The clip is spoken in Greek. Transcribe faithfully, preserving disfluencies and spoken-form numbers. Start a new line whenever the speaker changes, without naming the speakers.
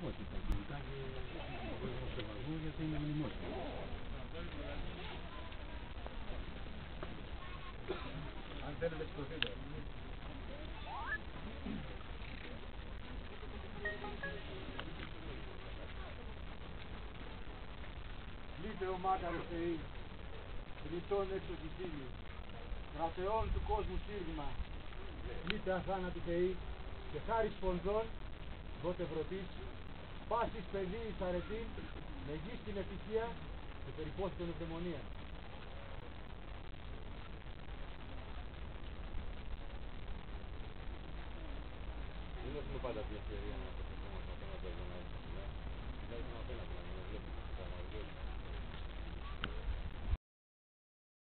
Όχι, τα κινητά και ο σεβασμός γιατί είναι μνημόσυνο.
Αν θέλετε σκοτείτε.
Λύτε ο μάκαρος Θεή, ρητών έξω τη φύλη, κρατεών του κόσμου σύρμα. Λύτε αθάνατη Θεή, και χάρη σπονδών, δότε βρωτής, πάσης παιδί εις αρετήν, με γη στην ευτυχία και περιπόθητον ευδαιμονία.
Δεν έχουμε πάντα την ευκαιρία να αποφασίσουμε από θέματα για να έχουμε. Δηλαδή, απέναντι να βλέπουμε τις